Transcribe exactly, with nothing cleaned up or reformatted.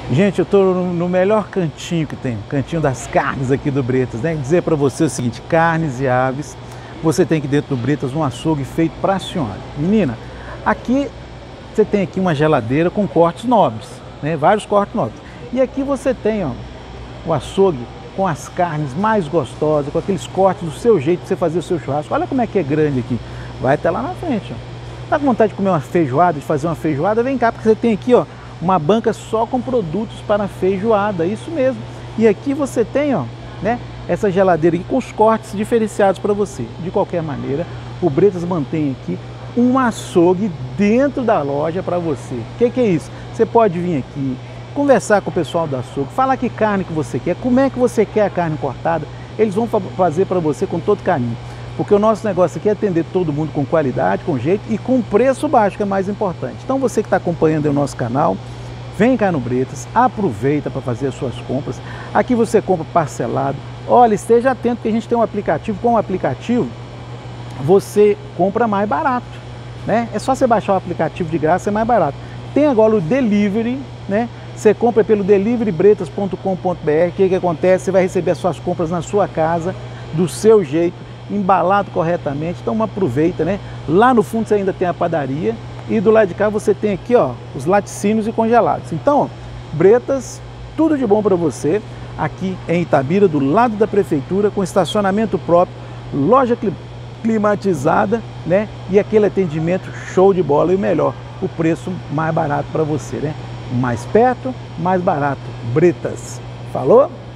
Gente, eu estou no melhor cantinho que tem, cantinho das carnes aqui do Bretas, né? Dizer para você o seguinte, carnes e aves, você tem aqui dentro do Bretas um açougue feito para a senhora. Menina, aqui você tem aqui uma geladeira com cortes nobres, né? Vários cortes nobres. E aqui você tem, ó, o açougue com as carnes mais gostosas, com aqueles cortes do seu jeito de você fazer o seu churrasco. Olha como é que é grande aqui. Vai até lá na frente, ó. Tá com vontade de comer uma feijoada, de fazer uma feijoada? Vem cá, porque você tem aqui, ó, uma banca só com produtos para feijoada, isso mesmo. E aqui você tem, ó, né, essa geladeira aqui com os cortes diferenciados para você. De qualquer maneira, o Bretas mantém aqui um açougue dentro da loja para você. O que que é isso? Você pode vir aqui, conversar com o pessoal do açougue, falar que carne que você quer, como é que você quer a carne cortada, eles vão fazer para você com todo carinho. Porque o nosso negócio aqui é atender todo mundo com qualidade, com jeito e com preço baixo, que é mais importante. Então você que está acompanhando o nosso canal, vem cá no Bretas, aproveita para fazer as suas compras. Aqui você compra parcelado. Olha, esteja atento que a gente tem um aplicativo. Com o aplicativo, você compra mais barato, né? É só você baixar o aplicativo de graça, é mais barato. Tem agora o delivery, né? Você compra pelo delivery bretas ponto com ponto br. O que que acontece? Você vai receber as suas compras na sua casa, do seu jeito, embalado corretamente. Então aproveita, né? Lá no fundo você ainda tem a padaria e do lado de cá você tem aqui, ó, os laticínios e congelados. Então, ó, Bretas, tudo de bom para você. Aqui em Itabira, do lado da prefeitura, com estacionamento próprio, loja climatizada, né? E aquele atendimento show de bola e o melhor, o preço mais barato para você, né? Mais perto, mais barato. Bretas. Falou?